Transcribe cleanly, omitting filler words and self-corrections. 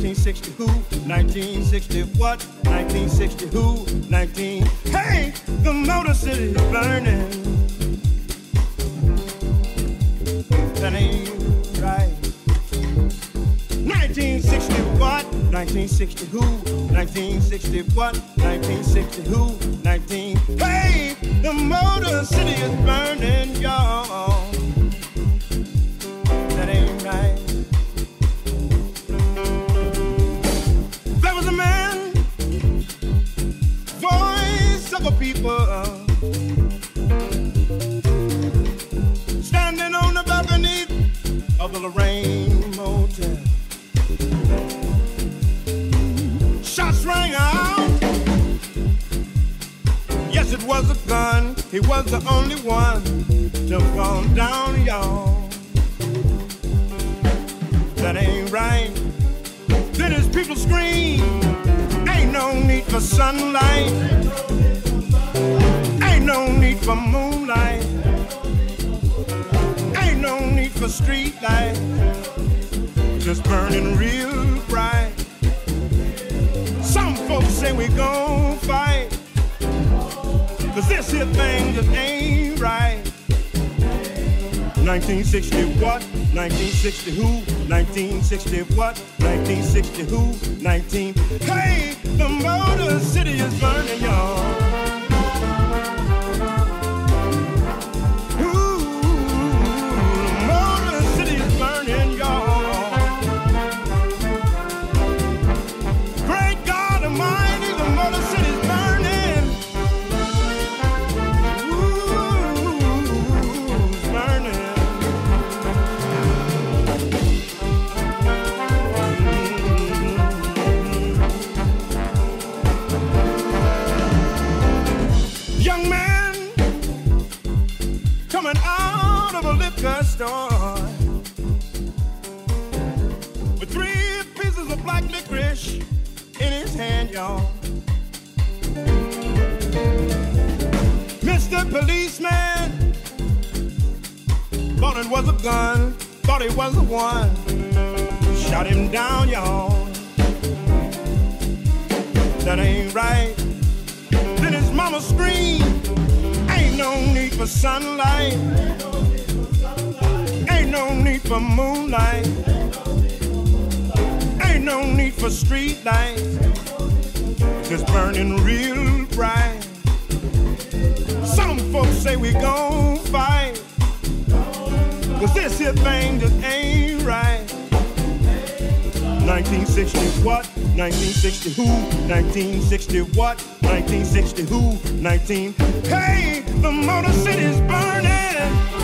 1960 who? 1960 what? 1960 who? 19. Hey, the Motor City is burning. That ain't right. 1960 what? 1960 who? 1960 what? 1960 who? 19. Hey, the Motor City is burning, y'all. That ain't right. There was a man, voice of a people, standing on the balcony of the Lorraine Motel. Shots rang out. Yes, it was a gun. He was the only one to fall down, y'all. That ain't right. Then his people scream, ain't no need for sunlight, ain't no need for moonlight, ain't no need for street light, just burning real bright. Some folks say we gon' fight, 'cause this here thing just ain't right. 1960 what? 1960 who? 1960 what? 1960 who? 19. Hey, the Motor City is burning, y'all. Ooh, the Motor City is burning, y'all. Great God Almighty, the Motor City is burning. Ooh, it's burning. Young man coming out of a liquor store with 3 pieces of black licorice in his hand, y'all. Mr. Policeman thought it was a gun, thought it was the one, shot him down, y'all. That ain't right. Then his mama screamed, ain't no need for sunlight, ain't no need for moonlight, ain't no need for street light, just burning real bright. Some folks say we gon' fight, 'cause this here thing just ain't right. 1960 what? 1960 who? 1960 what? 1960 who? 19. Hey, the Motor City's burning.